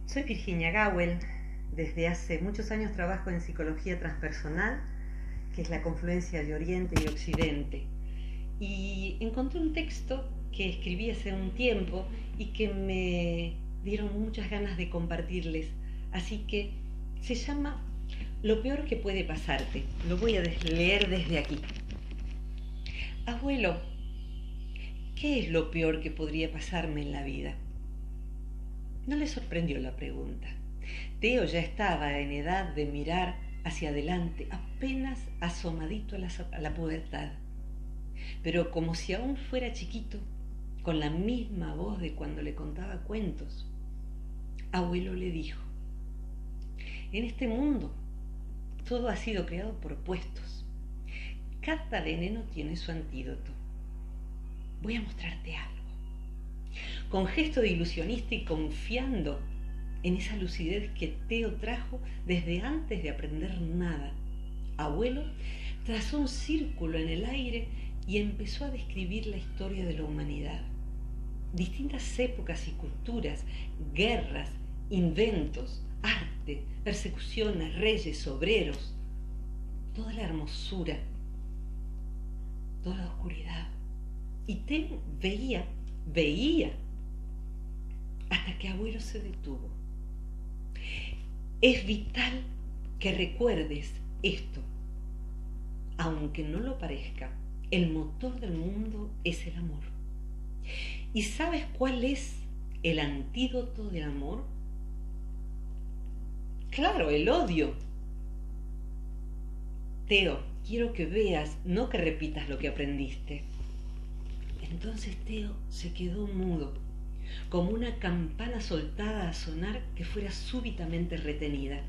Soy Virginia Gawel. Desde hace muchos años trabajo en psicología transpersonal, que es la confluencia de Oriente y Occidente. Y encontré un texto que escribí hace un tiempo y que me dieron muchas ganas de compartirles. Así que se llama Lo peor que puede pasarte. Lo voy a leer desde aquí. Abuelo, ¿qué es lo peor que podría pasarme en la vida? No le sorprendió la pregunta. Teo ya estaba en edad de mirar hacia adelante, apenas asomadito a la pubertad. Pero como si aún fuera chiquito, con la misma voz de cuando le contaba cuentos, abuelo le dijo: en este mundo todo ha sido creado por opuestos. Cada veneno tiene su antídoto. Voy a mostrarte algo. Con gesto de ilusionista y confiando en esa lucidez que Teo trajo desde antes de aprender nada, abuelo trazó un círculo en el aire y empezó a describir la historia de la humanidad. Distintas épocas y culturas, guerras, inventos, arte, persecuciones, reyes, obreros, toda la hermosura, toda la oscuridad. Y Teo veía, hasta que abuelo se detuvo. Es vital que recuerdes esto. Aunque no lo parezca, el motor del mundo es el amor. ¿Y sabes cuál es el antídoto del amor? Claro, el odio. Teo, quiero que veas, no que repitas lo que aprendiste. Entonces Teo se quedó mudo, como una campana soltada a sonar que fuera súbitamente retenida.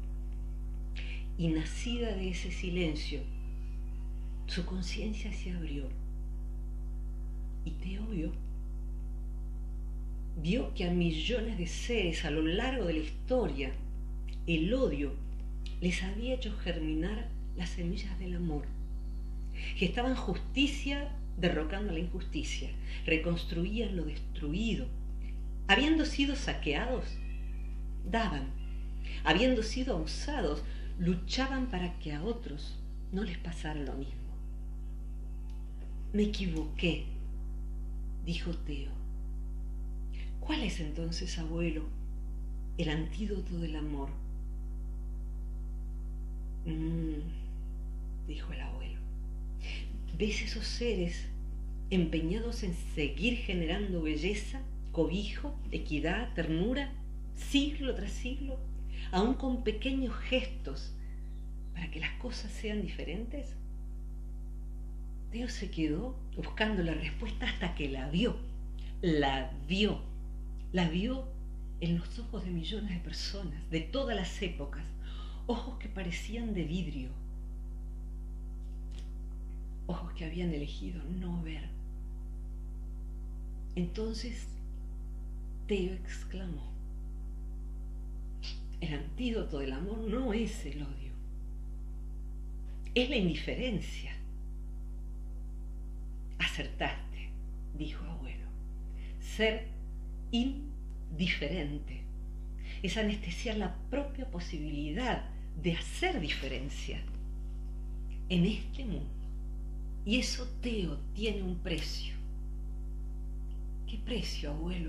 Y nacida de ese silencio, su conciencia se abrió. Y Teo vio que a millones de seres a lo largo de la historia, el odio les había hecho germinar las semillas del amor. Gestaban justicia derrocando la injusticia, reconstruían lo destruido. Habiendo sido saqueados, daban. Habiendo sido abusados, luchaban para que a otros no les pasara lo mismo. Me equivoqué, dijo Teo. ¿Cuál es entonces, abuelo, el antídoto del amor? Dijo el abuelo. ¿Ves esos seres empeñados en seguir generando belleza, cobijo, equidad, ternura, siglo tras siglo, aún con pequeños gestos, para que las cosas sean diferentes? Teo se quedó buscando la respuesta hasta que la vio en los ojos de millones de personas, de todas las épocas, ojos que parecían de vidrio, ojos que habían elegido no ver. Entonces Teo exclamó: el antídoto del amor no es el odio, es la indiferencia. Acertaste, dijo abuelo. Ser indiferente es anestesiar la propia posibilidad de hacer diferencia en este mundo. Y eso, Teo, tiene un precio. ¿Qué precio, abuelo?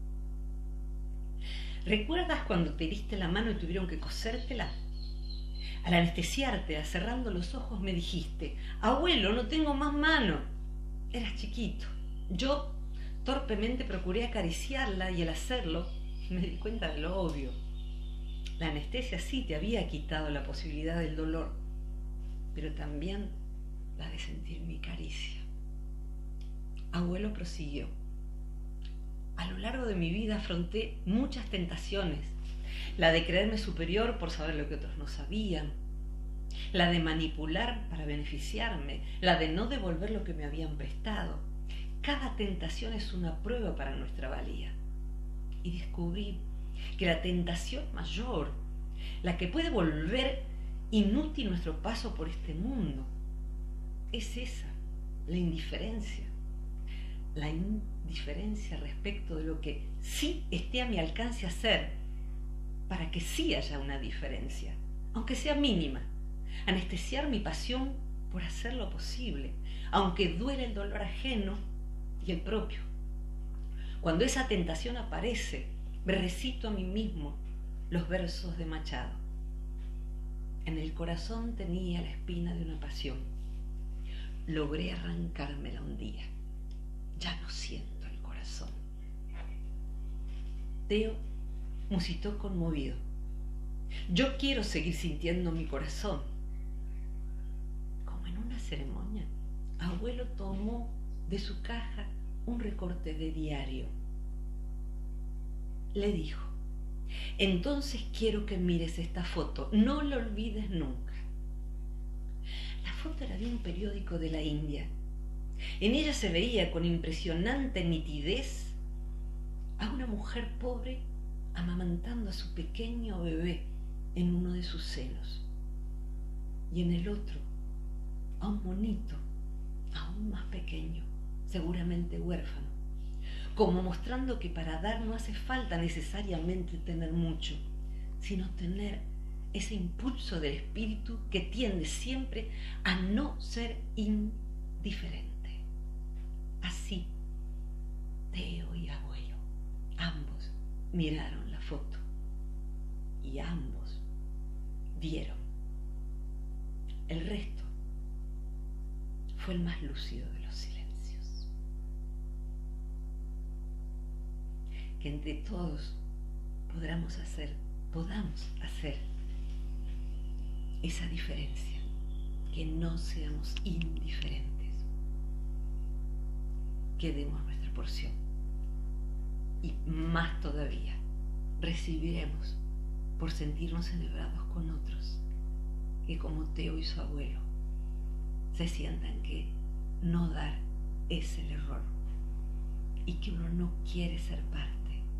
¿Recuerdas cuando te diste la mano y tuvieron que cosértela? Al anestesiarte, cerrando los ojos, me dijiste: abuelo, no tengo más mano. Eras chiquito. Yo torpemente procuré acariciarla y al hacerlo me di cuenta de lo obvio. La anestesia sí te había quitado la posibilidad del dolor, pero también la de sentir mi caricia. Abuelo prosiguió: a lo largo de mi vida afronté muchas tentaciones, la de creerme superior por saber lo que otros no sabían, la de manipular para beneficiarme, la de no devolver lo que me habían prestado. Cada tentación es una prueba para nuestra valía. Y descubrí que la tentación mayor, la que puede volver inútil nuestro paso por este mundo, es esa, la indiferencia. La indiferencia respecto de lo que sí esté a mi alcance hacer para que sí haya una diferencia, aunque sea mínima. Anestesiar mi pasión por hacer lo posible, aunque duele el dolor ajeno y el propio. Cuando esa tentación aparece, me recito a mí mismo los versos de Machado. En el corazón tenía la espina de una pasión. Logré arrancármela un día. Ya no siento el corazón. Teo musitó conmovido. Yo quiero seguir sintiendo mi corazón. Como en una ceremonia, abuelo tomó de su caja un recorte de diario. Le dijo: entonces quiero que mires esta foto, no la olvides nunca. La foto era de un periódico de la India. En ella se veía con impresionante nitidez a una mujer pobre amamantando a su pequeño bebé en uno de sus senos, y en el otro a un monito aún más pequeño, seguramente huérfano, como mostrando que para dar no hace falta necesariamente tener mucho, sino tener ese impulso del espíritu que tiende siempre a no ser indiferente. Así, Teo y abuelo, ambos miraron la foto y ambos vieron. El resto fue el más lúcido de los silencios. Que entre todos podamos hacer esa diferencia, que no seamos indiferentes, que demos nuestra porción y más todavía recibiremos por sentirnos celebrados con otros que, como Teo y su abuelo, se sientan que no dar es el error y que uno no quiere ser parte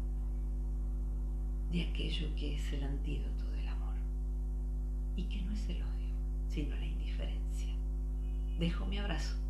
de aquello que es el antídoto del amor y que no es el odio, sino la indiferencia. Dejo mi abrazo